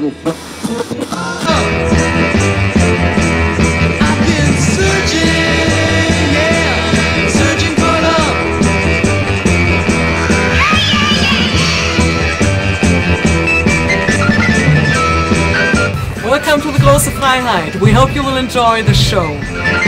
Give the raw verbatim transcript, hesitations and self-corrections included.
been searching, yeah, searching for love. Welcome to the Große Freiheit. We hope you will enjoy the show.